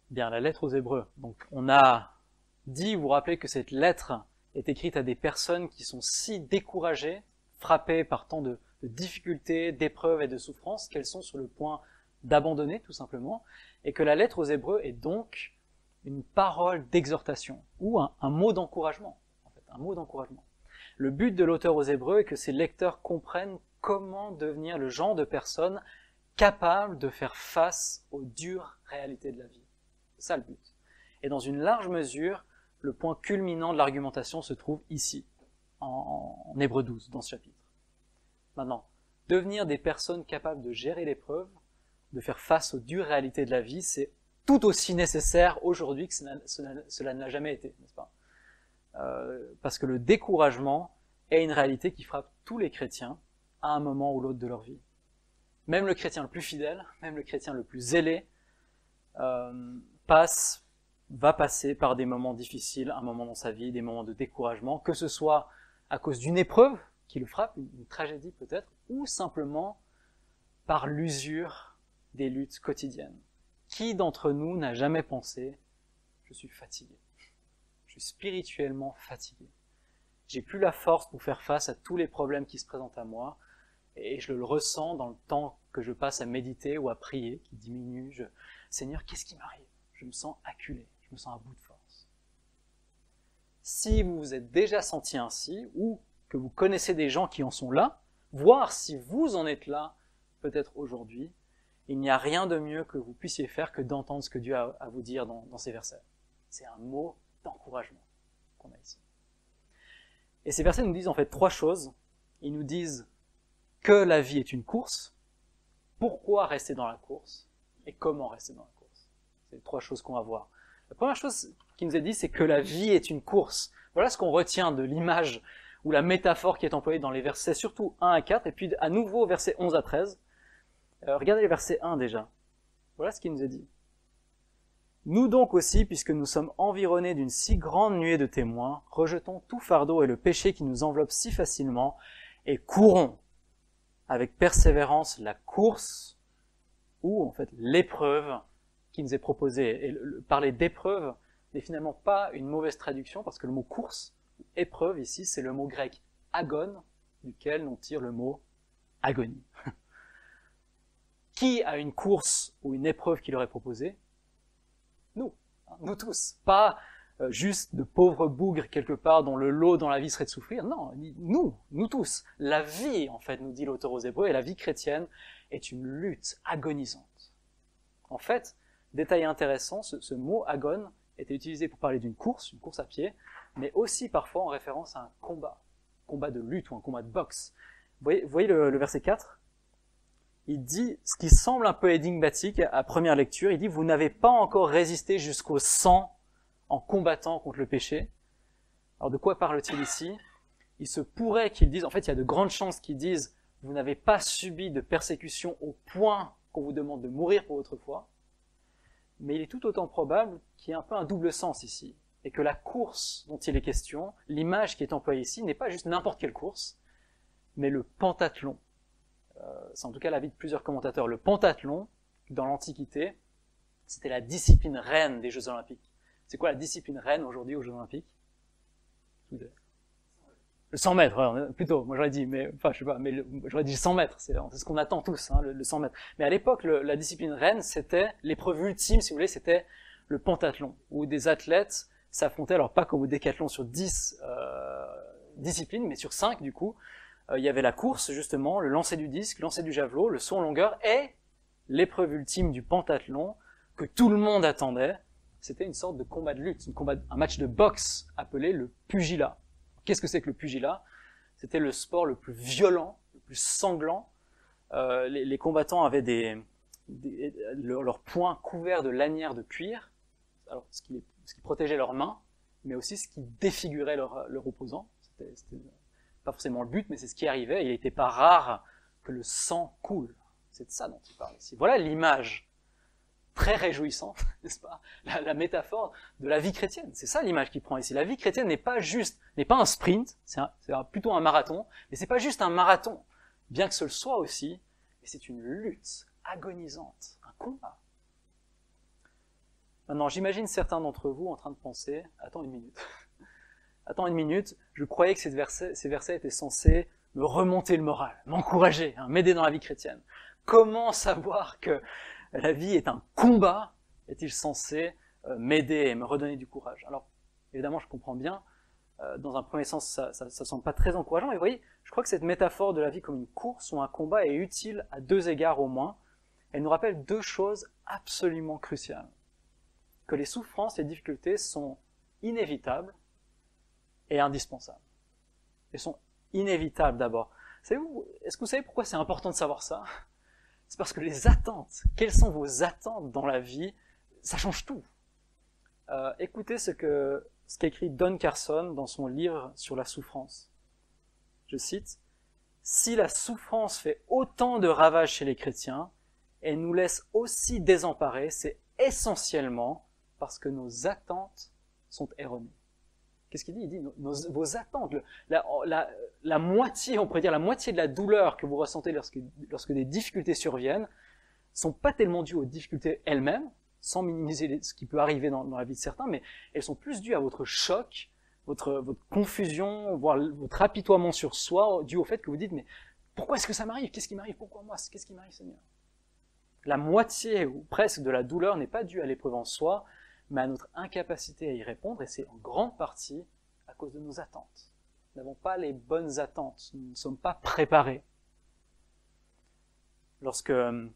Bien, la lettre aux Hébreux. Donc, on a dit, vous vous rappelez que cette lettre est écrite à des personnes qui sont si découragées, frappées par tant de difficultés, d'épreuves et de souffrances, qu'elles sont sur le point d'abandonner, tout simplement, et que la lettre aux Hébreux est donc une parole d'exhortation, ou un mot d'encouragement, en fait, un mot d'encouragement. Le but de l'auteur aux Hébreux est que ses lecteurs comprennent comment devenir le genre de personne capable de faire face aux dures réalités de la vie. C'est ça le but. Et dans une large mesure, le point culminant de l'argumentation se trouve ici, en Hébreux 12, dans ce chapitre. Maintenant, devenir des personnes capables de gérer l'épreuve, de faire face aux dures réalités de la vie, c'est tout aussi nécessaire aujourd'hui que cela ne l'a jamais été, n'est-ce pas ? Parce que le découragement est une réalité qui frappe tous les chrétiens à un moment ou l'autre de leur vie. Même le chrétien le plus fidèle, même le chrétien le plus zélé, va passer par des moments difficiles, un moment dans sa vie, des moments de découragement, que ce soit à cause d'une épreuve qui le frappe, une tragédie peut-être, ou simplement par l'usure des luttes quotidiennes. Qui d'entre nous n'a jamais pensé « je suis fatigué, je suis spirituellement fatigué, j'ai plus la force pour faire face à tous les problèmes qui se présentent à moi, et je le ressens dans le temps que je passe à méditer ou à prier, qui diminue. Seigneur, qu'est-ce qui m'arrive ? Je me sens acculé, je me sens à bout de force. » Si vous vous êtes déjà senti ainsi, ou que vous connaissez des gens qui en sont là, voir si vous en êtes là, peut-être aujourd'hui, il n'y a rien de mieux que vous puissiez faire que d'entendre ce que Dieu a à vous dire dans ces versets. C'est un mot d'encouragement qu'on a ici. Et ces versets nous disent en fait trois choses. Ils nous disent que la vie est une course, pourquoi rester dans la course, et comment rester dans la course. C'est les trois choses qu'on va voir. La première chose qui nous est dit, c'est que la vie est une course. Voilà ce qu'on retient de l'image ou la métaphore qui est employée dans les versets, surtout 1 à 4, et puis à nouveau versets 11 à 13. Regardez le verset 1 déjà. Voilà ce qui nous est dit. Nous donc aussi, puisque nous sommes environnés d'une si grande nuée de témoins, rejetons tout fardeau et le péché qui nous enveloppe si facilement, et courons avec persévérance la course, ou en fait l'épreuve qui nous est proposée. Et parler d'épreuve n'est finalement pas une mauvaise traduction, parce que le mot course, épreuve ici, c'est le mot grec agon, duquel on tire le mot agonie. Qui a une course ou une épreuve qui leur est proposée ? Nous tous. Pas juste de pauvres bougres quelque part dont le lot dans la vie serait de souffrir. Non, nous tous. La vie, en fait, nous dit l'auteur aux Hébreux, et la vie chrétienne est une lutte agonisante. En fait, détail intéressant, ce mot agon était utilisé pour parler d'une course à pied, mais aussi parfois en référence à un combat de lutte ou un combat de boxe. Vous voyez le verset 4 ? Il dit, ce qui semble un peu énigmatique à première lecture, il dit « Vous n'avez pas encore résisté jusqu'au sang en combattant contre le péché. » Alors de quoi parle-t-il ici ? Il se pourrait qu'il dise, en fait il y a de grandes chances qu'il dise « Vous n'avez pas subi de persécution au point qu'on vous demande de mourir pour votre foi. » Mais il est tout autant probable qu'il y ait un peu un double sens ici, et que la course dont il est question, l'image qui est employée ici, n'est pas juste n'importe quelle course, mais le pentathlon. C'est en tout cas l'avis de plusieurs commentateurs. Le pentathlon, dans l'Antiquité, c'était la discipline reine des Jeux Olympiques. C'est quoi la discipline reine aujourd'hui aux Jeux Olympiques ? Le 100 mètres, ouais, plutôt, moi j'aurais dit, mais enfin je sais pas, mais j'aurais dit 100 mètres, c'est ce qu'on attend tous, hein, le 100 mètres. Mais à l'époque, la discipline reine, c'était l'épreuve ultime, si vous voulez, c'était le pentathlon, où des athlètes s'affrontaient, alors pas comme au décathlon sur 10 disciplines, mais sur 5 du coup. Il y avait la course, justement, le lancer du disque, le lancer du javelot, le saut en longueur, et l'épreuve ultime du pentathlon, que tout le monde attendait, c'était une sorte de combat de lutte, un match de boxe appelé le pugilat. Qu'est-ce que c'est que le pugilat ? C'était le sport le plus violent, le plus sanglant. Les combattants avaient leurs poings couverts de lanières de cuir, alors ce qui protégeait leurs mains, mais aussi ce qui défigurait leur opposant. C'était pas forcément le but, mais c'est ce qui arrivait. Il n'était pas rare que le sang coule. C'est de ça dont il parle ici. Voilà l'image très réjouissante, n'est-ce pas ? La métaphore de la vie chrétienne. C'est ça l'image qu'il prend ici. La vie chrétienne n'est pas un sprint, c'est plutôt un marathon, mais c'est pas juste un marathon, bien que ce le soit aussi, mais c'est une lutte agonisante, un combat. Maintenant, j'imagine certains d'entre vous en train de penser, attends une minute, je croyais que ces versets étaient censés me remonter le moral, m'encourager, m'aider dans la vie chrétienne. Comment savoir que la vie est un combat est-il censé m'aider et me redonner du courage? Alors, évidemment, je comprends bien, dans un premier sens, ça semble pas très encourageant, mais vous voyez, je crois que cette métaphore de la vie comme une course ou un combat est utile à 2 égards au moins. Elle nous rappelle 2 choses absolument cruciales. Que les souffrances, les difficultés sont inévitables et indispensables. Elles sont inévitables d'abord. Est-ce que vous savez pourquoi c'est important de savoir ça? C'est parce que les attentes, quelles sont vos attentes dans la vie, ça change tout. Écoutez ce qu'écrit Don Carson dans son livre sur la souffrance. Je cite, « Si la souffrance fait autant de ravages chez les chrétiens et nous laisse aussi désemparés, c'est essentiellement parce que nos attentes sont erronées. » Qu'est-ce qu'il dit? Il dit vos attentes, la moitié, on pourrait dire la moitié de la douleur que vous ressentez lorsque des difficultés surviennent, sont pas tellement dues aux difficultés elles-mêmes, sans minimiser ce qui peut arriver dans la vie de certains, mais elles sont plus dues à votre choc, votre confusion, voire votre apitoiement sur soi, dû au fait que vous dites, mais pourquoi est-ce que ça m'arrive? Qu'est-ce qui m'arrive? Pourquoi moi? Qu'est-ce qui m'arrive, Seigneur? La moitié ou presque de la douleur n'est pas due à l'épreuve en soi, mais à notre incapacité à y répondre, et c'est en grande partie à cause de nos attentes. Nous n'avons pas les bonnes attentes, nous ne sommes pas préparés. Lorsque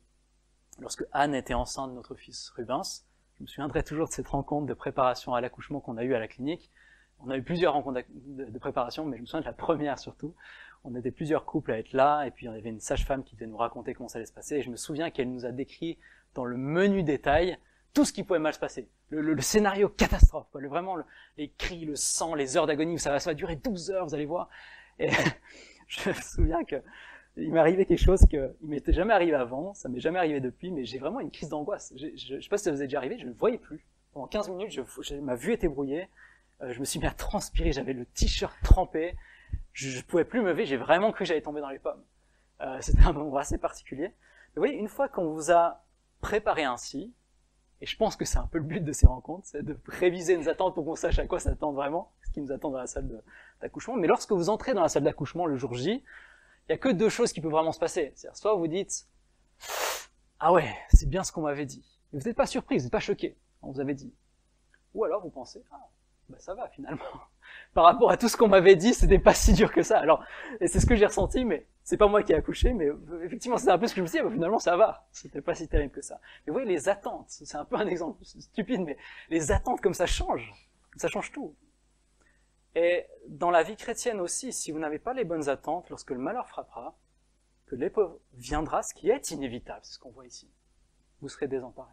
Anne était enceinte de notre fils Rubens, je me souviendrai toujours de cette rencontre de préparation à l'accouchement qu'on a eue à la clinique. On a eu plusieurs rencontres de préparation, mais je me souviens de la première surtout. On était plusieurs couples à être là, et puis il y avait une sage-femme qui devait nous raconter comment ça allait se passer, et je me souviens qu'elle nous a décrit dans le menu détail tout ce qui pouvait mal se passer. Le scénario catastrophe, quoi. Les cris, le sang, les heures d'agonie, ça va durer 12 heures, vous allez voir. Et je me souviens que il m'est arrivé quelque chose il m'était jamais arrivé avant, ça m'est jamais arrivé depuis, mais j'ai vraiment une crise d'angoisse. Je sais pas si ça vous est déjà arrivé, je ne voyais plus. Pendant 15 minutes, ma vue était brouillée, je me suis mis à transpirer, j'avais le t-shirt trempé, je pouvais plus me lever, j'ai vraiment cru que j'allais tomber dans les pommes. C'était un moment assez particulier. Mais vous voyez, une fois qu'on vous a préparé ainsi, et je pense que c'est un peu le but de ces rencontres, c'est de réviser nos attentes pour qu'on sache à quoi s'attendre vraiment, ce qui nous attend dans la salle d'accouchement. Mais lorsque vous entrez dans la salle d'accouchement le jour J, il y a que 2 choses qui peuvent vraiment se passer. C'est-à-dire, soit vous dites, ah ouais, c'est bien ce qu'on m'avait dit. Et vous n'êtes pas surpris, vous n'êtes pas choqué, on vous avait dit. Ou alors vous pensez, ça va finalement. Par rapport à tout ce qu'on m'avait dit, c'était pas si dur que ça. Alors, et c'est ce que j'ai ressenti, mais c'est pas moi qui ai accouché, mais effectivement, c'est un peu ce que je me suis dit, finalement, ça va. C'était pas si terrible que ça. Mais vous voyez, les attentes, c'est un peu un exemple stupide, mais les attentes comme ça change tout. Et dans la vie chrétienne aussi, si vous n'avez pas les bonnes attentes, lorsque le malheur frappera, que l'épreuve viendra, ce qui est inévitable, c'est ce qu'on voit ici, vous serez désemparés.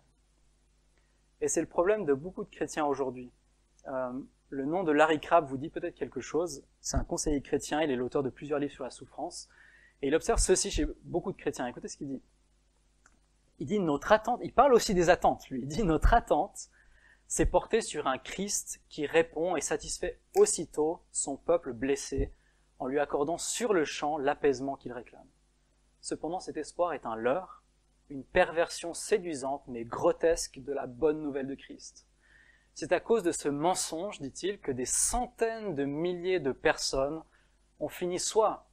Et c'est le problème de beaucoup de chrétiens aujourd'hui. Le nom de Larry Crabb vous dit peut-être quelque chose. C'est un conseiller chrétien, il est l'auteur de plusieurs livres sur la souffrance. Et il observe ceci chez beaucoup de chrétiens. Écoutez ce qu'il dit. Il dit notre attente, il parle aussi des attentes, lui. Il dit notre attente, c'est porter sur un Christ qui répond et satisfait aussitôt son peuple blessé en lui accordant sur le champ l'apaisement qu'il réclame. Cependant, cet espoir est un leurre, une perversion séduisante mais grotesque de la bonne nouvelle de Christ. C'est à cause de ce mensonge, dit-il, que des centaines de milliers de personnes ont fini soit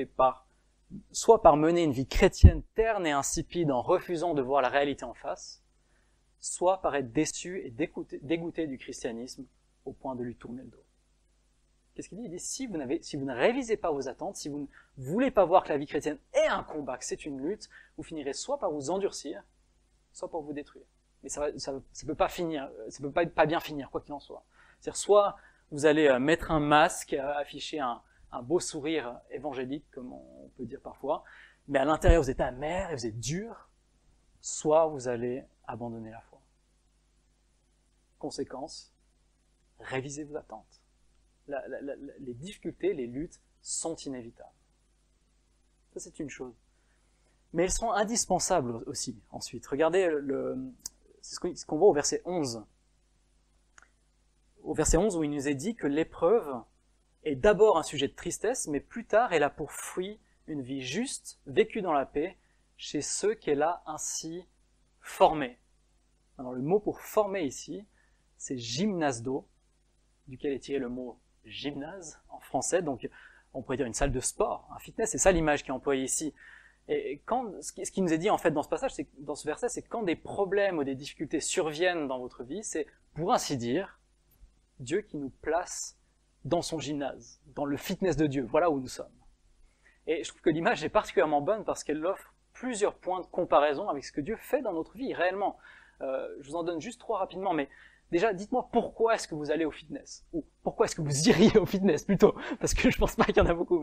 par mener une vie chrétienne terne et insipide en refusant de voir la réalité en face, soit par être déçus et dégoûtés du christianisme au point de lui tourner le dos. Qu'est-ce qu'il dit? Il dit, si vous ne révisez pas vos attentes, si vous ne voulez pas voir que la vie chrétienne est un combat, que c'est une lutte, vous finirez soit par vous endurcir, soit par vous détruire. Mais ça peut pas finir, ça peut pas bien finir, quoi qu'il en soit. C'est-à-dire, soit vous allez mettre un masque, afficher un beau sourire évangélique, comme on peut dire parfois, mais à l'intérieur vous êtes amer et vous êtes dur, soit vous allez abandonner la foi. Conséquence, révisez vos attentes. Les difficultés, les luttes sont inévitables. Ça, c'est une chose. Mais elles seront indispensables aussi, ensuite. Regardez, c'est ce qu'on voit au verset 11. Au verset 11, où il nous est dit que l'épreuve est d'abord un sujet de tristesse, mais plus tard, elle a pour fruit une vie juste, vécue dans la paix, chez ceux qu'elle a ainsi formés. Alors, le mot pour former ici, c'est gymnasdo, duquel est tiré le mot gymnase en français, donc on pourrait dire une salle de sport, un fitness, c'est ça l'image qui est employée ici. Et ce qui nous est dit en fait dans ce passage, dans ce verset, c'est que quand des problèmes ou des difficultés surviennent dans votre vie, c'est pour ainsi dire Dieu qui nous place dans son gymnase, dans le fitness de Dieu, voilà où nous sommes. Et je trouve que l'image est particulièrement bonne parce qu'elle offre plusieurs points de comparaison avec ce que Dieu fait dans notre vie réellement. Je vous en donne juste 3 rapidement, mais déjà, dites-moi pourquoi est-ce que vous allez au fitness? Ou pourquoi est-ce que vous iriez au fitness plutôt? Parce que je pense pas qu'il y en a beaucoup,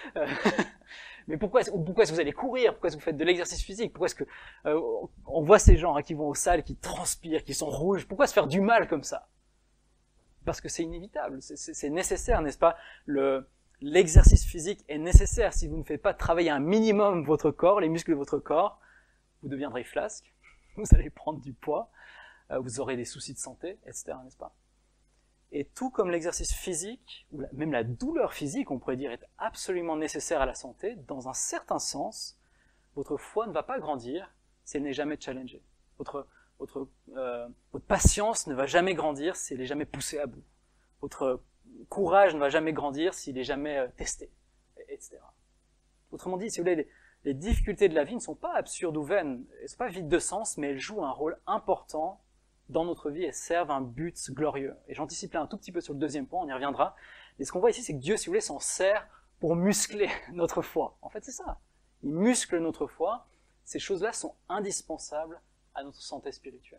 mais pourquoi est-ce que vous allez courir? Pourquoi est-ce que vous faites de l'exercice physique? Pourquoi est-ce que on voit ces gens qui vont aux salles, qui transpirent, qui sont rouges? Pourquoi se faire du mal comme ça? Parce que c'est inévitable, c'est nécessaire, n'est-ce pas? L'exercice physique est nécessaire. Si vous ne faites pas travailler un minimum votre corps, les muscles de votre corps, vous deviendrez flasque, vous allez prendre du poids, vous aurez des soucis de santé, etc., n'est-ce pas? Et tout comme l'exercice physique, ou même la douleur physique, on pourrait dire, est absolument nécessaire à la santé, dans un certain sens, votre foi ne va pas grandir si elle n'est jamais challengée. Votre patience ne va jamais grandir si elle n'est jamais poussée à bout. Votre courage ne va jamais grandir s'il n'est jamais testé, etc. Autrement dit, si vous voulez, les difficultés de la vie ne sont pas absurdes ou vaines, elles ne sont pas vides de sens, mais elles jouent un rôle important dans notre vie et servent un but glorieux. Et j'anticipe là un tout petit peu sur le deuxième point, on y reviendra. Et ce qu'on voit ici, c'est que Dieu, si vous voulez, s'en sert pour muscler notre foi. En fait, c'est ça. Il muscle notre foi. Ces choses-là sont indispensables à notre santé spirituelle.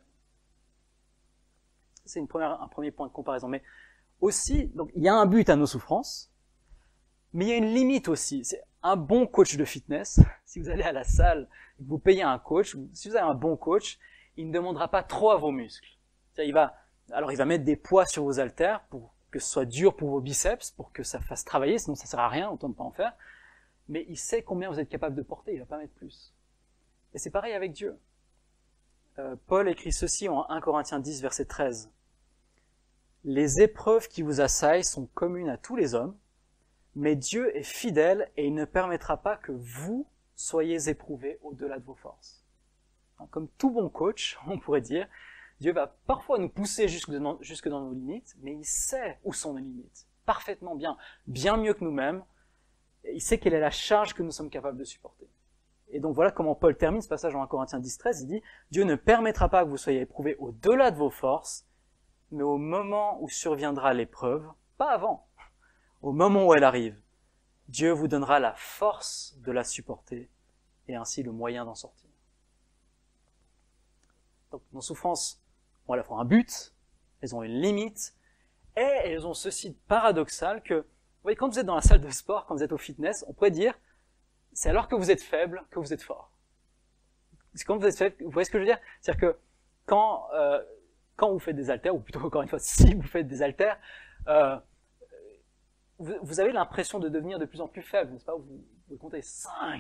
C'est un premier point de comparaison. Mais aussi, donc, il y a un but à nos souffrances, mais il y a une limite aussi. C'est un bon coach de fitness. Si vous allez à la salle et que vous payez un coach, si vous avez un bon coach, il ne demandera pas trop à vos muscles. Il va mettre des poids sur vos haltères pour que ce soit dur pour vos biceps, pour que ça fasse travailler, sinon ça sert à rien, autant ne pas en faire. Mais il sait combien vous êtes capable de porter, il va pas mettre plus. Et c'est pareil avec Dieu. Paul écrit ceci en 1 Corinthiens 10, verset 13. Les épreuves qui vous assaillent sont communes à tous les hommes, mais Dieu est fidèle et il ne permettra pas que vous soyez éprouvés au-delà de vos forces. Comme tout bon coach, on pourrait dire, Dieu va parfois nous pousser jusque dans nos limites, mais il sait où sont nos limites, parfaitement bien mieux que nous-mêmes. Il sait quelle est la charge que nous sommes capables de supporter. Et donc voilà comment Paul termine ce passage en 1 Corinthiens 10, 13, il dit « Dieu ne permettra pas que vous soyez éprouvés au-delà de vos forces, mais au moment où surviendra l'épreuve, pas avant, au moment où elle arrive, Dieu vous donnera la force de la supporter et ainsi le moyen d'en sortir. » Donc nos souffrances ont à la fois un but, elles ont une limite, et elles ont ceci de paradoxal que, vous voyez, quand vous êtes dans la salle de sport, quand vous êtes au fitness, on pourrait dire, c'est alors que vous êtes faible que vous êtes fort. C'est quand vous êtes faible, vous voyez ce que je veux dire? C'est-à-dire que quand vous faites des haltères, ou plutôt encore une fois, si vous faites des haltères, vous avez l'impression de devenir de plus en plus faible, n'est-ce pas? Vous comptez 5,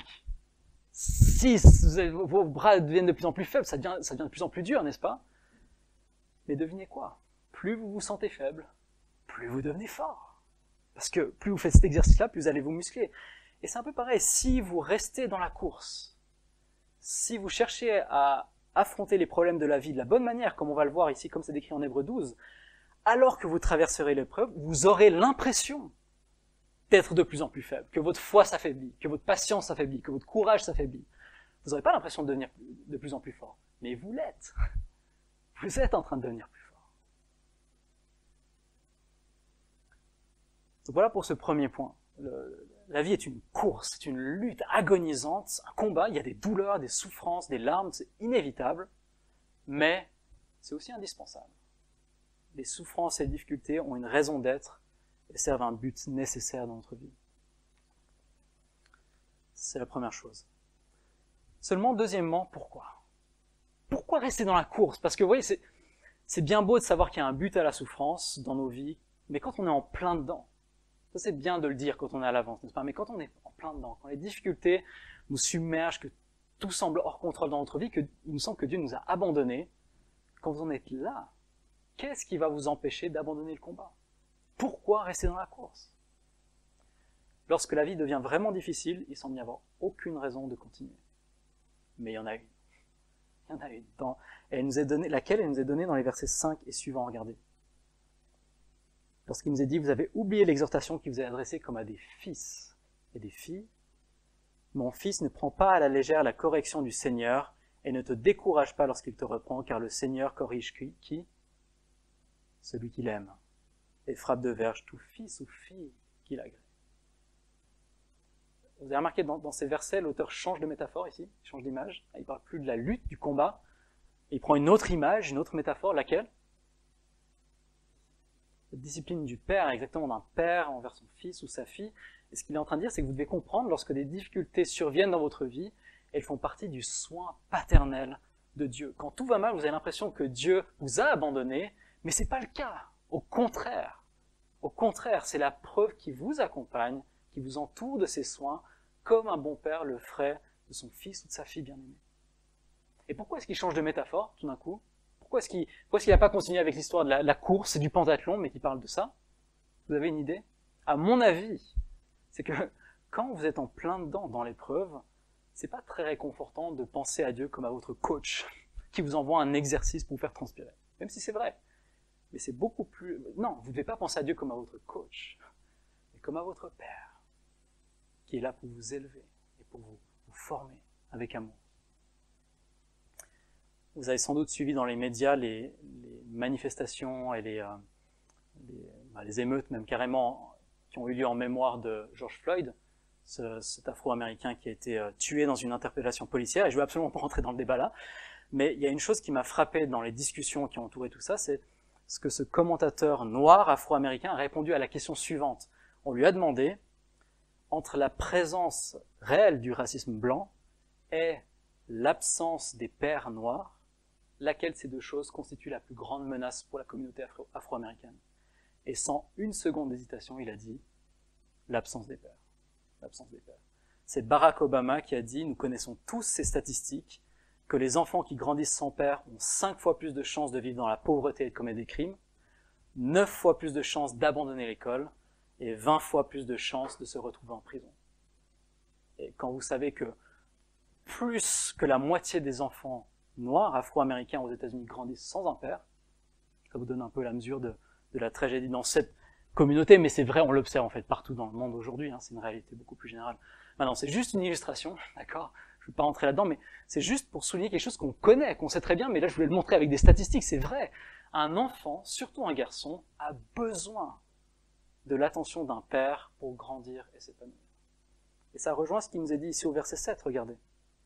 6, vos bras deviennent de plus en plus faibles, ça devient de plus en plus dur, n'est-ce pas? Mais devinez quoi? Plus vous vous sentez faible, plus vous devenez fort. Parce que plus vous faites cet exercice-là, plus vous allez vous muscler. Et c'est un peu pareil, si vous restez dans la course, si vous cherchez à affronter les problèmes de la vie de la bonne manière, comme on va le voir ici, comme c'est décrit en Hébreux 12, alors que vous traverserez l'épreuve, vous aurez l'impression d'être de plus en plus faible, que votre foi s'affaiblit, que votre patience s'affaiblit, que votre courage s'affaiblit. Vous n'aurez pas l'impression de devenir de plus en plus fort, mais vous l'êtes. Vous êtes en train de devenir plus fort. Donc voilà pour ce premier point. La vie est une course, c'est une lutte agonisante, un combat, il y a des douleurs, des souffrances, des larmes, c'est inévitable, mais c'est aussi indispensable. Les souffrances et les difficultés ont une raison d'être et servent un but nécessaire dans notre vie. C'est la première chose. Seulement, deuxièmement, pourquoi? Pourquoi rester dans la course? Parce que vous voyez, c'est bien beau de savoir qu'il y a un but à la souffrance dans nos vies, mais quand on est en plein dedans, ça c'est bien de le dire quand on est à l'avance, n'est-ce pas? Mais quand on est en plein dedans, quand les difficultés nous submergent, que tout semble hors contrôle dans notre vie, qu'il nous semble que Dieu nous a abandonnés, quand vous en êtes là, qu'est-ce qui va vous empêcher d'abandonner le combat? Pourquoi rester dans la course? Lorsque la vie devient vraiment difficile, il semble n'y avoir aucune raison de continuer. Mais il y en a une. Il y en a une. Et elle nous est donnée, laquelle elle nous est donnée dans les versets 5 et suivants, regardez. Lorsqu'il nous est dit, vous avez oublié l'exhortation qui vous est adressée comme à des fils et des filles. Mon fils, ne prends pas à la légère la correction du Seigneur et ne te décourage pas lorsqu'il te reprend, car le Seigneur corrige qui? Celui qu'il aime, et frappe de verge tout fils ou fille qu'il agrée. Vous avez remarqué, dans ces versets, l'auteur change de métaphore ici, il change d'image. Il ne parle plus de la lutte, du combat. Il prend une autre image, une autre métaphore, laquelle? La discipline du père, exactement d'un père envers son fils ou sa fille. Et ce qu'il est en train de dire, c'est que vous devez comprendre, lorsque des difficultés surviennent dans votre vie, elles font partie du soin paternel de Dieu. Quand tout va mal, vous avez l'impression que Dieu vous a abandonné, mais ce n'est pas le cas. Au contraire, c'est la preuve qui vous accompagne, qui vous entoure de ses soins, comme un bon père le ferait de son fils ou de sa fille bien-aimée. Et pourquoi est-ce qu'il change de métaphore, tout d'un coup? Pourquoi est-ce qu'il n'a pas continué avec l'histoire de la course et du pentathlon, mais qu'il parle de ça? Vous avez une idée? À mon avis, c'est que quand vous êtes en plein dedans dans l'épreuve, c'est pas très réconfortant de penser à Dieu comme à votre coach, qui vous envoie un exercice pour vous faire transpirer. Même si c'est vrai. Mais c'est beaucoup plus... Non, vous ne devez pas penser à Dieu comme à votre coach, mais comme à votre Père, qui est là pour vous élever et pour vous former avec amour. Vous avez sans doute suivi dans les médias les manifestations et les émeutes, même carrément, qui ont eu lieu en mémoire de George Floyd, cet Afro-Américain qui a été tué dans une interpellation policière. Et je ne veux absolument pas rentrer dans le débat là, mais il y a une chose qui m'a frappé dans les discussions qui ont entouré tout ça, c'est ce que ce commentateur noir afro-américain a répondu à la question suivante. On lui a demandé, entre la présence réelle du racisme blanc et l'absence des pères noirs, laquelle de ces deux choses constitue la plus grande menace pour la communauté afro-américaine? Et sans une seconde d'hésitation, il a dit l'absence des pères. L'absence des pères. C'est Barack Obama qui a dit, nous connaissons tous ces statistiques, que les enfants qui grandissent sans père ont 5 fois plus de chances de vivre dans la pauvreté et de commettre des crimes, 9 fois plus de chances d'abandonner l'école, et 20 fois plus de chances de se retrouver en prison. Et quand vous savez que plus que la moitié des enfants noirs, afro-américains aux États-Unis grandissent sans un père, ça vous donne un peu la mesure de la tragédie dans cette communauté, mais c'est vrai, on l'observe en fait partout dans le monde aujourd'hui, c'est une réalité beaucoup plus générale. Maintenant, c'est juste une illustration, d'accord? Je ne vais pas rentrer là-dedans, mais c'est juste pour souligner quelque chose qu'on connaît, qu'on sait très bien, mais là je voulais le montrer avec des statistiques, c'est vrai. Un enfant, surtout un garçon, a besoin de l'attention d'un père pour grandir et s'épanouir. Et ça rejoint ce qui nous est dit ici au verset 7, regardez.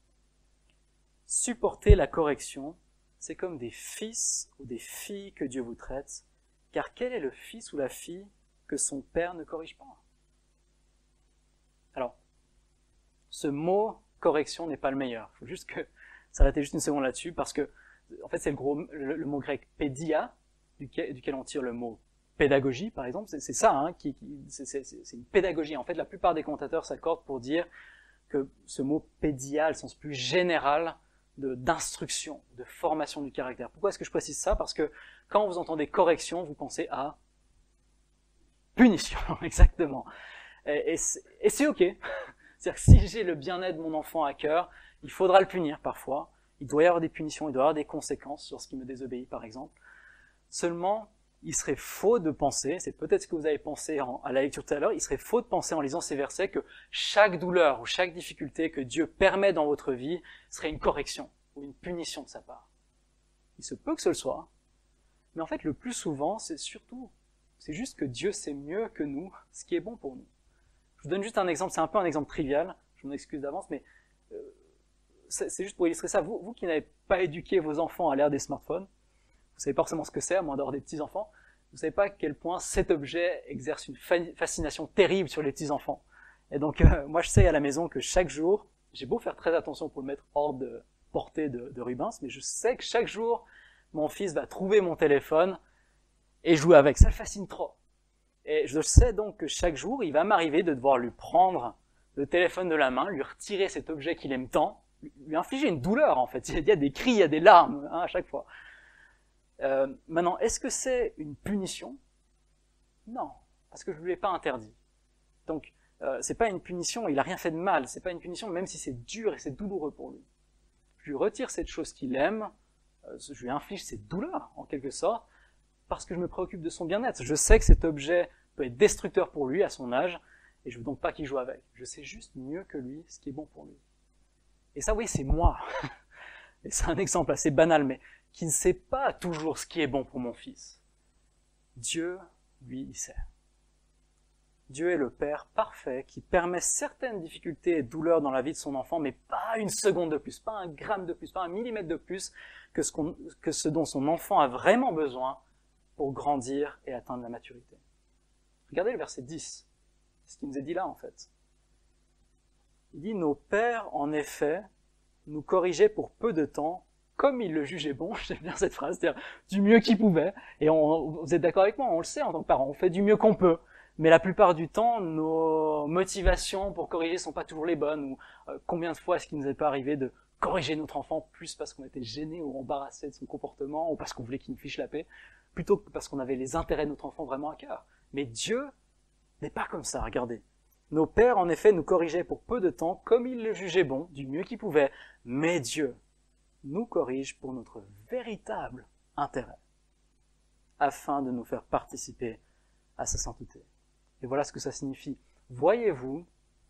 Supporter la correction, c'est comme des fils ou des filles que Dieu vous traite, car quel est le fils ou la fille que son père ne corrige pas? Alors, ce mot correction n'est pas le meilleur. Il faut juste s'arrêter juste une seconde là-dessus, parce que, en fait, c'est le mot grec pédia, duquel on tire le mot pédagogie, par exemple. C'est ça, c'est une pédagogie. En fait, la plupart des commentateurs s'accordent pour dire que ce mot pédia a le sens plus général d'instruction, de formation du caractère. Pourquoi est-ce que je précise ça? Parce que quand vous entendez correction, vous pensez à punition, exactement. Et c'est ok. C'est-à-dire que si j'ai le bien-être de mon enfant à cœur, il faudra le punir parfois. Il doit y avoir des punitions, il doit y avoir des conséquences sur ce qui me désobéit, par exemple. Seulement, il serait faux de penser, c'est peut-être ce que vous avez pensé à la lecture tout à l'heure, il serait faux de penser en lisant ces versets que chaque douleur ou chaque difficulté que Dieu permet dans votre vie serait une correction ou une punition de sa part. Il se peut que ce le soit, mais en fait le plus souvent c'est juste que Dieu sait mieux que nous ce qui est bon pour nous. Je vous donne juste un exemple, c'est un peu un exemple trivial, je m'en excuse d'avance, mais c'est juste pour illustrer ça. Vous qui n'avez pas éduqué vos enfants à l'ère des smartphones, vous savez pas forcément ce que c'est, à moins d'avoir des petits-enfants, vous savez pas à quel point cet objet exerce une fascination terrible sur les petits-enfants. Et donc, moi je sais à la maison que chaque jour, j'ai beau faire très attention pour le mettre hors de portée de Rubens, mais je sais que chaque jour, mon fils va trouver mon téléphone et jouer avec. Ça le fascine trop. Et je sais donc que chaque jour, il va m'arriver de devoir lui prendre le téléphone de la main, lui retirer cet objet qu'il aime tant, lui infliger une douleur en fait. Il y a des cris, il y a des larmes à chaque fois. Maintenant, est-ce que c'est une punition? Non, parce que je ne lui ai pas interdit. Donc, c'est pas une punition, il a rien fait de mal, c'est pas une punition, même si c'est dur et c'est douloureux pour lui. je lui retire cette chose qu'il aime, je lui inflige cette douleur, en quelque sorte, parce que je me préoccupe de son bien-être. Je sais que cet objet peut être destructeur pour lui à son âge, et je veux donc pas qu'il joue avec. Je sais juste mieux que lui ce qui est bon pour lui. Et ça, oui, c'est moi. Et c'est un exemple assez banal, mais qui ne sait pas toujours ce qui est bon pour mon fils. Dieu, lui, il sait. Dieu est le Père parfait qui permet certaines difficultés et douleurs dans la vie de son enfant, mais pas une seconde de plus, pas un gramme de plus, pas un millimètre de plus que ce dont son enfant a vraiment besoin pour grandir et atteindre la maturité. Regardez le verset 10. C'est ce qu'il nous est dit là, en fait. Il dit, nos pères, en effet, nous corrigeaient pour peu de temps, comme ils le jugeaient bon. J'aime bien cette phrase, c'est-à-dire du mieux qu'ils pouvaient. Et vous êtes d'accord avec moi, on le sait en tant que parents, on fait du mieux qu'on peut. Mais la plupart du temps, nos motivations pour corriger sont pas toujours les bonnes. Ou combien de fois est-ce qu'il nous est pas arrivé de corriger notre enfant plus parce qu'on était gêné ou embarrassé de son comportement, ou parce qu'on voulait qu'il nous fiche la paix, plutôt que parce qu'on avait les intérêts de notre enfant vraiment à cœur. Mais Dieu n'est pas comme ça, regardez. Nos pères, en effet, nous corrigeaient pour peu de temps, comme ils le jugeaient bon, du mieux qu'ils pouvaient. Mais Dieu nous corrige pour notre véritable intérêt, afin de nous faire participer à sa sainteté. Et voilà ce que ça signifie. Voyez-vous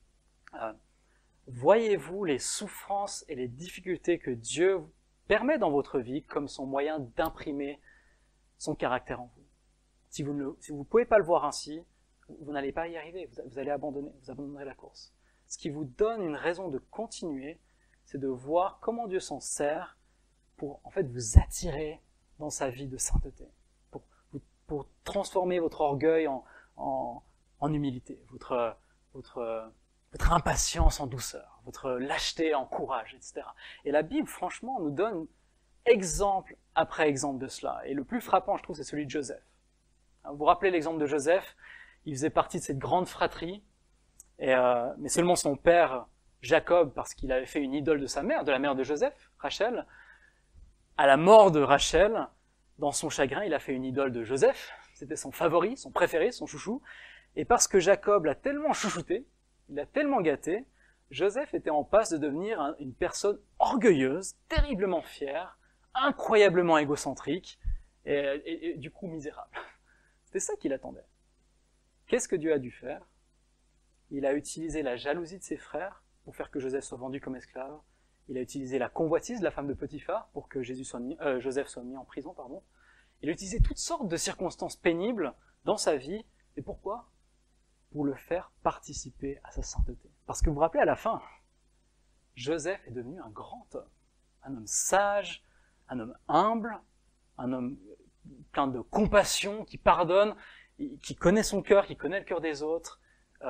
les souffrances et les difficultés que Dieu permet dans votre vie comme son moyen d'imprimer son caractère en vous. Si vous ne pouvez pas le voir ainsi, vous n'allez pas y arriver, vous allez abandonner, vous abandonnerez la course. Ce qui vous donne une raison de continuer, c'est de voir comment Dieu s'en sert pour en fait vous attirer dans sa vie de sainteté, pour transformer votre orgueil en humilité, votre impatience en douceur, votre lâcheté en courage, etc. Et la Bible, franchement, nous donne exemple après exemple de cela. Et le plus frappant, je trouve, c'est celui de Joseph. Vous vous rappelez l'exemple de Joseph? Il faisait partie de cette grande fratrie, mais seulement son père, Jacob, parce qu'il avait fait une idole de sa mère, de la mère de Joseph, Rachel. À la mort de Rachel, dans son chagrin, il a fait une idole de Joseph. C'était son favori, son préféré, son chouchou. Et parce que Jacob l'a tellement chouchouté, il l'a tellement gâté, Joseph était en passe de devenir une personne orgueilleuse, terriblement fière, incroyablement égocentrique, et du coup misérable. C'était ça qu'il attendait. Qu'est-ce que Dieu a dû faire? Il a utilisé la jalousie de ses frères pour faire que Joseph soit vendu comme esclave. Il a utilisé la convoitise de la femme de Potiphar pour que Joseph soit mis en prison. Il a utilisé toutes sortes de circonstances pénibles dans sa vie. Et pourquoi? Pour le faire participer à sa sainteté. Parce que vous vous rappelez, à la fin, Joseph est devenu un grand homme. Un homme sage, un homme humble, un homme plein de compassion, qui pardonne, qui connaît son cœur, qui connaît le cœur des autres.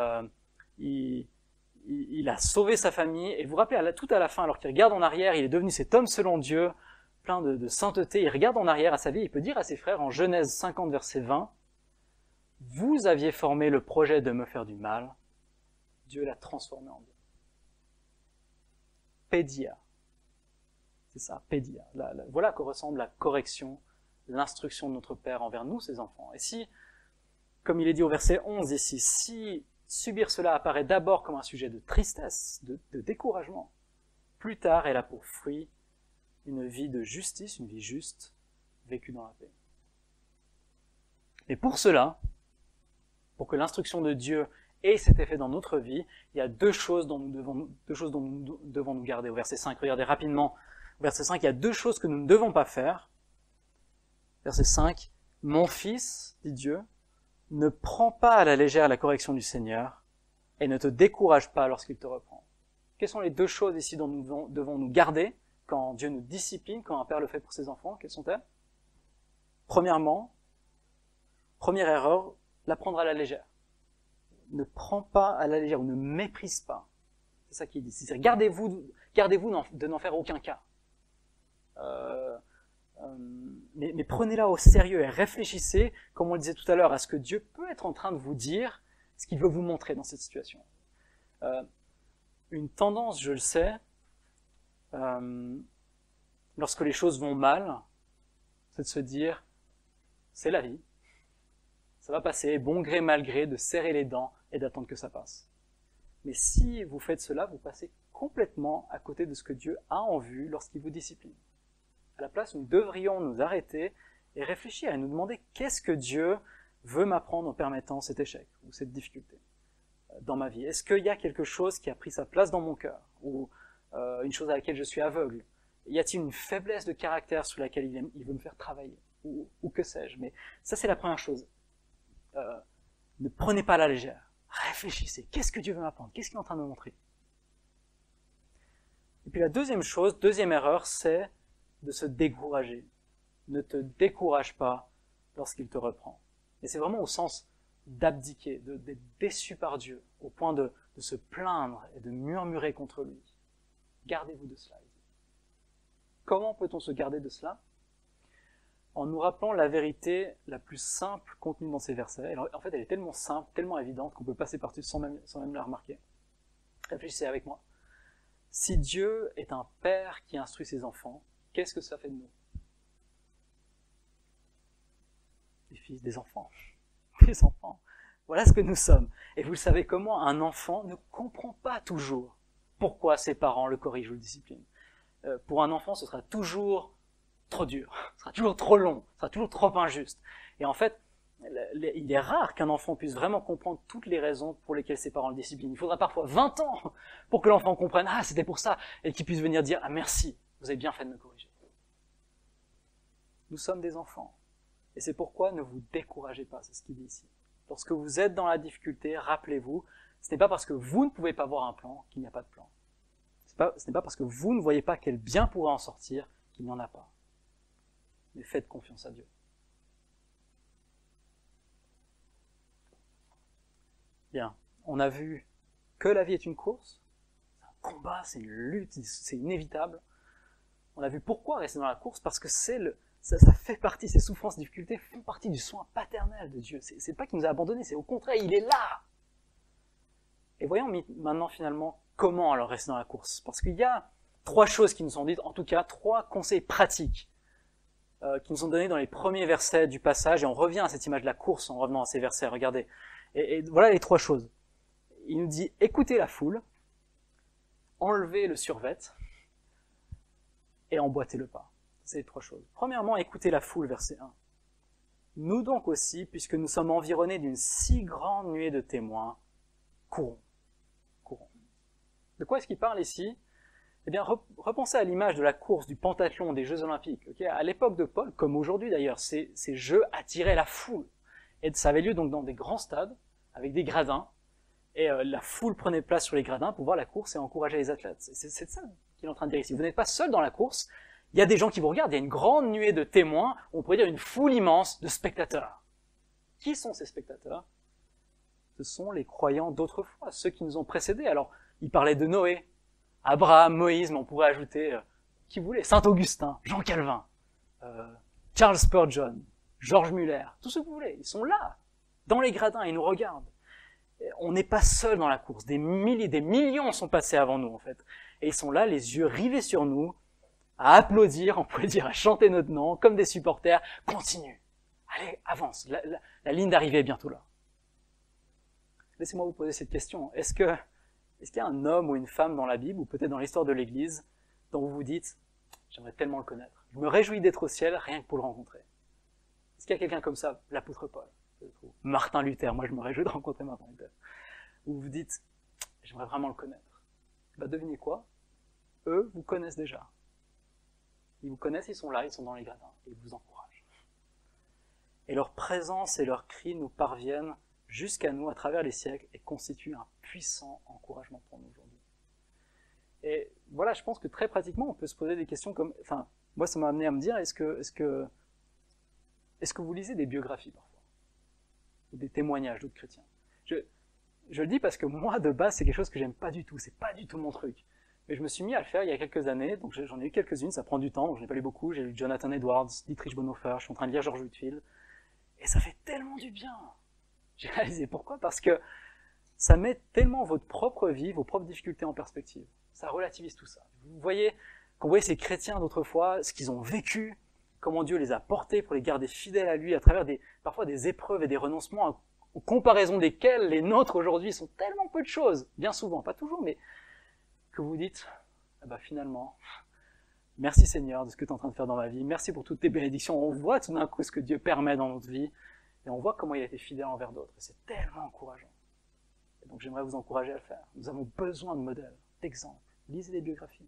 Il a sauvé sa famille. Et vous vous rappelez, tout à la fin, alors qu'il regarde en arrière, il est devenu cet homme selon Dieu, plein de sainteté. Il regarde en arrière à sa vie, il peut dire à ses frères, en Genèse 50, verset 20, « Vous aviez formé le projet de me faire du mal, Dieu l'a transformé en bien. » Pédia. C'est ça, pédia. Voilà à quoi ressemble la correction, l'instruction de notre Père envers nous, ses enfants. Et si, comme il est dit au verset 11 ici, si subir cela apparaît d'abord comme un sujet de tristesse, de découragement, plus tard elle a pour fruit une vie de justice, une vie juste, vécue dans la paix. Et pour cela, pour que l'instruction de Dieu ait cet effet dans notre vie, il y a deux choses dont nous devons nous garder. Au verset 5, regardez rapidement. Au verset 5, il y a deux choses que nous ne devons pas faire. Verset 5, « Mon fils, dit Dieu, ne prends pas à la légère la correction du Seigneur et ne te décourage pas lorsqu'il te reprend. » Quelles sont les deux choses ici dont nous devons nous garder quand Dieu nous discipline, quand un père le fait pour ses enfants? Quelles sont-elles? Premièrement, première erreur, la prendre à la légère. Ne prends pas à la légère ou ne méprise pas. C'est ça qu'il dit. C'est-à-dire, gardez-vous de n'en faire aucun cas. Mais prenez-la au sérieux et réfléchissez, comme on le disait tout à l'heure, à ce que Dieu peut être en train de vous dire, ce qu'il veut vous montrer dans cette situation. Une tendance, je le sais, lorsque les choses vont mal, c'est de se dire, c'est la vie, ça va passer, bon gré mal gré, de serrer les dents et d'attendre que ça passe. Mais si vous faites cela, vous passez complètement à côté de ce que Dieu a en vue lorsqu'il vous discipline. À la place, nous devrions nous arrêter et réfléchir et nous demander qu'est-ce que Dieu veut m'apprendre en permettant cet échec ou cette difficulté dans ma vie. Est-ce qu'il y a quelque chose qui a pris sa place dans mon cœur ou une chose à laquelle je suis aveugle? Y a-t-il une faiblesse de caractère sur laquelle il veut me faire travailler ou que sais-je? Mais ça, c'est la première chose. Ne prenez pas à la légère. Réfléchissez. Qu'est-ce que Dieu veut m'apprendre? Qu'est-ce qu'il est en train de me montrer? Et puis la deuxième chose, deuxième erreur, c'est de se décourager. Ne te décourage pas lorsqu'il te reprend. Et c'est vraiment au sens d'abdiquer, d'être déçu par Dieu, au point de se plaindre et de murmurer contre lui. Gardez-vous de cela. Comment peut-on se garder de cela? En nous rappelant la vérité la plus simple contenue dans ces versets. Alors, en fait, elle est tellement simple, tellement évidente qu'on peut passer par-dessus sans même la remarquer. Réfléchissez avec moi. Si Dieu est un père qui instruit ses enfants, qu'est-ce que ça fait de nous? Des fils, des enfants. Des enfants. Voilà ce que nous sommes. Et vous le savez comment un enfant ne comprend pas toujours pourquoi ses parents le corrigent ou le disciplinent. Pour un enfant, ce sera toujours trop dur, ce sera toujours trop long, ce sera toujours trop injuste. Et en fait, il est rare qu'un enfant puisse vraiment comprendre toutes les raisons pour lesquelles ses parents le disciplinent. Il faudra parfois 20 ans pour que l'enfant comprenne « Ah, c'était pour ça !» et qu'il puisse venir dire « Ah, merci, vous avez bien fait de me corriger. » Nous sommes des enfants. Et c'est pourquoi ne vous découragez pas, c'est ce qu'il dit ici. Lorsque vous êtes dans la difficulté, rappelez-vous, ce n'est pas parce que vous ne pouvez pas voir un plan qu'il n'y a pas de plan. Ce n'est pas parce que vous ne voyez pas quel bien pourrait en sortir qu'il n'y en a pas. Mais faites confiance à Dieu. Bien, on a vu que la vie est une course, c'est un combat, c'est une lutte, c'est inévitable. On a vu pourquoi rester dans la course, parce que ça fait partie, ces souffrances, ces difficultés font partie du soin paternel de Dieu. C'est pas qu'il nous a abandonnés, c'est au contraire, il est là. Et voyons maintenant finalement comment alors rester dans la course. Parce qu'il y a 3 choses qui nous sont dites, en tout cas 3 conseils pratiques qui nous sont donnés dans les premiers versets du passage. Et on revient à cette image de la course en revenant à ces versets, regardez. Et voilà les 3 choses. Il nous dit écoutez la foule, enlevez le survêt et emboîtez le pas. C'est les 3 choses. Premièrement, écoutez la foule, verset 1. Nous donc aussi, puisque nous sommes environnés d'une si grande nuée de témoins, courons. De quoi est-ce qu'il parle ici? Eh bien, repensez à l'image de la course, du pentathlon, des Jeux Olympiques. Okay, à l'époque de Paul, comme aujourd'hui d'ailleurs, ces jeux attiraient la foule. Et ça avait lieu donc dans des grands stades, avec des gradins, et la foule prenait place sur les gradins pour voir la course et encourager les athlètes. C'est ça qu'il est en train de dire ici. Vous n'êtes pas seul dans la course, il y a des gens qui vous regardent, il y a une grande nuée de témoins, on pourrait dire une foule immense de spectateurs. Qui sont ces spectateurs? Ce sont les croyants d'autrefois, ceux qui nous ont précédés. Alors, il parlait de Noé, Abraham, Moïse, mais on pourrait ajouter qui vous voulez, Saint-Augustin, Jean Calvin, Charles Spurgeon, George Muller, tous ceux que vous voulez, ils sont là, dans les gradins, ils nous regardent. On n'est pas seul dans la course, des milliers, des millions sont passés avant nous en fait, et ils sont là, les yeux rivés sur nous, à applaudir, on pourrait dire à chanter notre nom, comme des supporters, continue, allez, avance, la ligne d'arrivée est bientôt là. Laissez-moi vous poser cette question, est-ce qu'il y a un homme ou une femme dans la Bible, ou peut-être dans l'histoire de l'Église, dont vous vous dites « J'aimerais tellement le connaître. Je me réjouis d'être au ciel rien que pour le rencontrer. » Est-ce qu'il y a quelqu'un comme ça? L'apôtre Paul, Martin Luther, moi je me réjouis de rencontrer Martin Luther. Ou vous vous dites « J'aimerais vraiment le connaître. » Bah devinez quoi? Eux vous connaissent déjà. Ils vous connaissent, ils sont là, ils sont dans les gradins, et ils vous encouragent. Et leur présence et leurs cris nous parviennent jusqu'à nous à travers les siècles et constitue un puissant encouragement pour nous aujourd'hui. Et voilà, je pense que très pratiquement, on peut se poser des questions comme, enfin, moi ça m'a amené à me dire, est-ce que vous lisez des biographies parfois? Ou des témoignages d'autres chrétiens? Je le dis parce que moi, de base, c'est quelque chose que j'aime pas du tout, c'est pas du tout mon truc. Mais je me suis mis à le faire il y a quelques années, donc j'en ai eu quelques-unes, ça prend du temps, donc je n'ai pas lu beaucoup, j'ai lu Jonathan Edwards, Dietrich Bonhoeffer, je suis en train de lire George Whitefield, et ça fait tellement du bien. J'ai réalisé pourquoi, parce que ça met tellement votre propre vie, vos propres difficultés en perspective. Ça relativise tout ça. Vous voyez, quand vous voyez ces chrétiens d'autrefois, ce qu'ils ont vécu, comment Dieu les a portés pour les garder fidèles à lui à travers parfois des épreuves et des renoncements en comparaison desquels les nôtres aujourd'hui sont tellement peu de choses, bien souvent, pas toujours, mais que vous dites, ah bah finalement, merci Seigneur de ce que tu es en train de faire dans ma vie, merci pour toutes tes bénédictions. On voit tout d'un coup ce que Dieu permet dans notre vie, et on voit comment il a été fidèle envers d'autres. C'est tellement encourageant. Et donc j'aimerais vous encourager à le faire. Nous avons besoin de modèles, d'exemples. Lisez des biographies.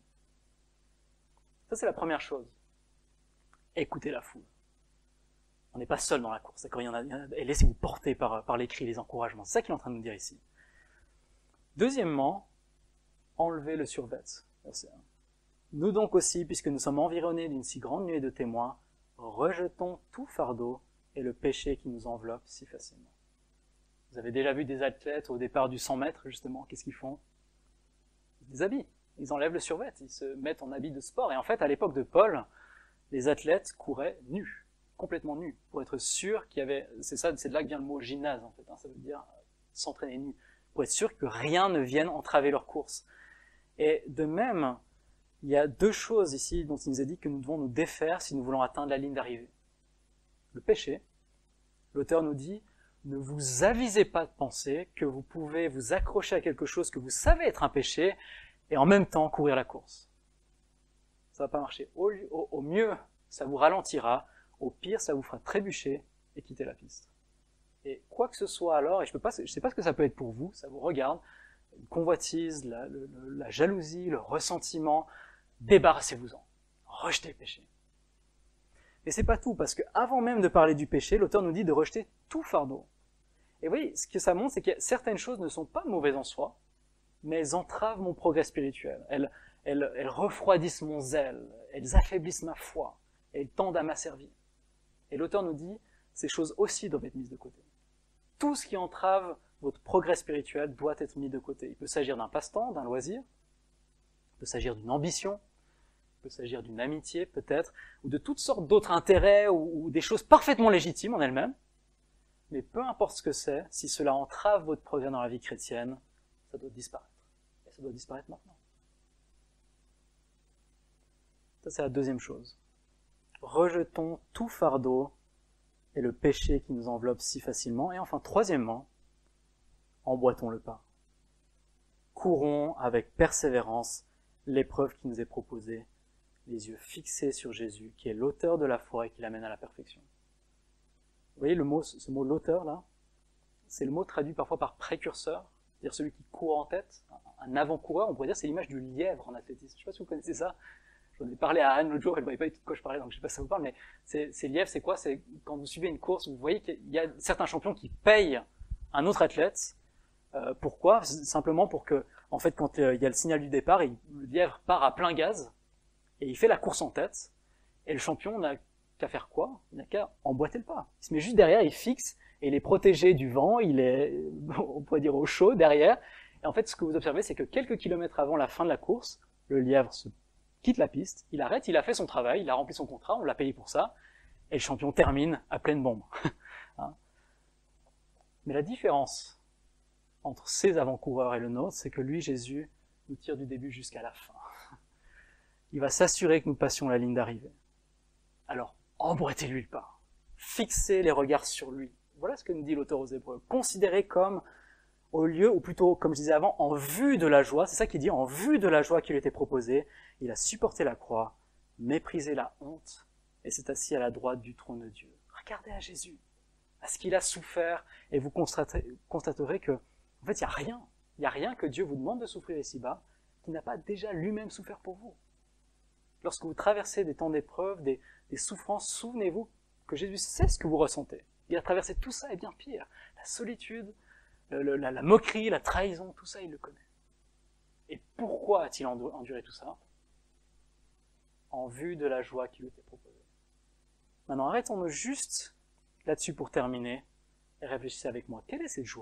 Ça, c'est la première chose. Écoutez la foule. On n'est pas seul dans la course, d'accord ? Et laissez-vous porter par les cris, les encouragements. C'est ça qu'il est en train de nous dire ici. Deuxièmement, enlevez le survêt. Verset 1. Nous donc aussi, puisque nous sommes environnés d'une si grande nuée de témoins, rejetons tout fardeau et le péché qui nous enveloppe si facilement. Vous avez déjà vu des athlètes au départ du 100 mètres, justement, qu'est-ce qu'ils font ? Ils se déshabillent, ils enlèvent le survêt, ils se mettent en habit de sport. Et en fait, à l'époque de Paul, les athlètes couraient nus, complètement nus, pour être sûr qu'il y avait... C'est de là que vient le mot gymnase, en fait, ça veut dire s'entraîner nu, pour être sûr que rien ne vienne entraver leur course. Et de même, il y a deux choses ici dont il nous est dit que nous devons nous défaire si nous voulons atteindre la ligne d'arrivée. Le péché, l'auteur nous dit, ne vous avisez pas de penser que vous pouvez vous accrocher à quelque chose que vous savez être un péché et en même temps courir la course. Ça va pas marcher. Au mieux, ça vous ralentira. Au pire, ça vous fera trébucher et quitter la piste. Et quoi que ce soit alors, et je sais pas ce que ça peut être pour vous, ça vous regarde, une convoitise, la jalousie, le ressentiment, débarrassez-vous-en. Rejetez le péché. Mais c'est pas tout, parce que avant même de parler du péché, l'auteur nous dit de rejeter tout fardeau. Et vous voyez, ce que ça montre, c'est que certaines choses ne sont pas mauvaises en soi, mais elles entravent mon progrès spirituel. Elles refroidissent mon zèle, elles affaiblissent ma foi, elles tendent à m'asservir. Et l'auteur nous dit, ces choses aussi doivent être mises de côté. Tout ce qui entrave votre progrès spirituel doit être mis de côté. Il peut s'agir d'un passe-temps, d'un loisir, il peut s'agir d'une ambition, il peut s'agir d'une amitié peut-être, ou de toutes sortes d'autres intérêts ou des choses parfaitement légitimes en elles-mêmes. Mais peu importe ce que c'est, si cela entrave votre progrès dans la vie chrétienne, ça doit disparaître. Et ça doit disparaître maintenant. Ça, c'est la deuxième chose. Rejetons tout fardeau et le péché qui nous enveloppe si facilement. Et enfin, troisièmement, emboîtons le pas. Courons avec persévérance l'épreuve qui nous est proposée, les yeux fixés sur Jésus, qui est l'auteur de la foi et qui l'amène à la perfection. Vous voyez ce mot l'auteur là, c'est le mot traduit parfois par précurseur, c'est-à-dire celui qui court en tête, un avant-coureur, on pourrait dire c'est l'image du lièvre en athlétisme. Je ne sais pas si vous connaissez ça. J'en ai parlé à Anne l'autre jour, elle ne voyait pas du tout de quoi je parlais, donc je ne sais pas si ça vous parle, mais ces lièvres, c'est quoi ? C'est quand vous suivez une course, vous voyez qu'il y a certains champions qui payent un autre athlète. Pourquoi ? Simplement pour que, en fait, quand il y a le signal du départ, le lièvre part à plein gaz, et il fait la course en tête, et le champion n'a qu'à faire quoi ? Il n'a qu'à emboîter le pas. Il se met juste derrière, il fixe, et il est protégé du vent, il est, on pourrait dire, au chaud derrière. Et en fait, ce que vous observez, c'est que quelques kilomètres avant la fin de la course, le lièvre quitte la piste, il arrête, il a fait son travail, il a rempli son contrat, on l'a payé pour ça, et le champion termine à pleine bombe. Hein ? Mais la différence entre ces avant-coureurs et le nôtre, c'est que lui, Jésus, nous tire du début jusqu'à la fin. Il va s'assurer que nous passions la ligne d'arrivée. Alors, emboîtez-lui le pas. Fixez les regards sur lui. Voilà ce que nous dit l'auteur aux Hébreux. Considérez comme au lieu, ou plutôt, comme je disais avant, en vue de la joie, c'est ça qu'il dit, en vue de la joie qui lui était proposée, il a supporté la croix, méprisé la honte, et s'est assis à la droite du trône de Dieu. Regardez à Jésus, à ce qu'il a souffert, et vous constaterez que, en fait, il n'y a rien que Dieu vous demande de souffrir ici-bas, qui n'a pas déjà lui-même souffert pour vous. Lorsque vous traversez des temps d'épreuve, des souffrances, souvenez-vous que Jésus sait ce que vous ressentez. Il a traversé tout ça et bien pire. La solitude, la moquerie, la trahison, tout ça, il le connaît. Et pourquoi a-t-il enduré tout ça ? En vue de la joie qui lui était proposée. Maintenant, arrêtons-nous juste là-dessus pour terminer et réfléchissez avec moi. Quelle est cette joie ?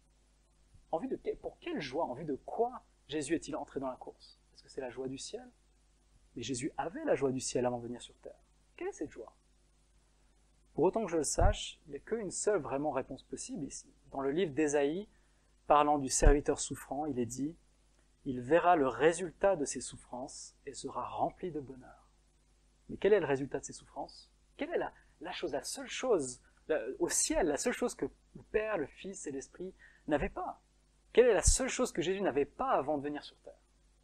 Pour quelle joie, en vue de quoi Jésus est-il entré dans la course ? Est-ce que c'est la joie du ciel ? Mais Jésus avait la joie du ciel avant de venir sur terre. Quelle est cette joie ? Pour autant que je le sache, il n'y a qu'une seule vraiment réponse possible ici. Dans le livre d'Ésaïe, parlant du serviteur souffrant, il est dit « Il verra le résultat de ses souffrances et sera rempli de bonheur. » Mais quel est le résultat de ses souffrances ? Quelle est la seule chose au ciel, la seule chose que le Père, le Fils et l'Esprit n'avaient pas ? Quelle est la seule chose que Jésus n'avait pas avant de venir sur terre ?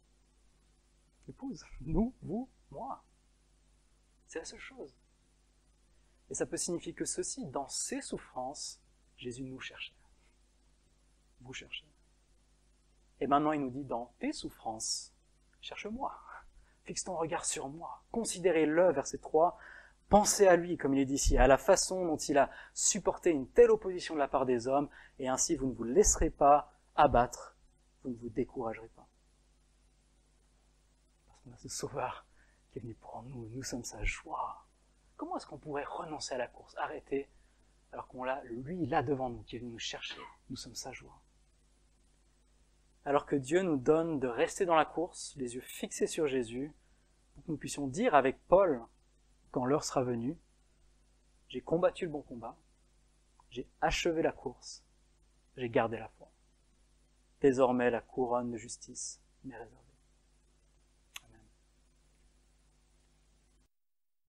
épouse. Nous, vous, moi. C'est la seule chose. Et ça peut signifier que ceci, dans ses souffrances, Jésus nous cherchait. Vous cherchez. Et maintenant, il nous dit, dans tes souffrances, cherche-moi. Fixe ton regard sur moi. Considérez-le, verset 3. Pensez à lui, comme il est dit ici, à la façon dont il a supporté une telle opposition de la part des hommes, et ainsi vous ne vous laisserez pas abattre, vous ne vous découragerez pas. Parce qu'on a ce sauveur qui est venu pour nous, nous sommes sa joie. Comment est-ce qu'on pourrait renoncer à la course, arrêter, alors qu'on l'a, lui, là devant nous, qui est venu nous chercher, nous sommes sa joie. Alors que Dieu nous donne de rester dans la course, les yeux fixés sur Jésus, pour que nous puissions dire avec Paul, quand l'heure sera venue, j'ai combattu le bon combat, j'ai achevé la course, j'ai gardé la foi. Désormais la couronne de justice m'est réservée.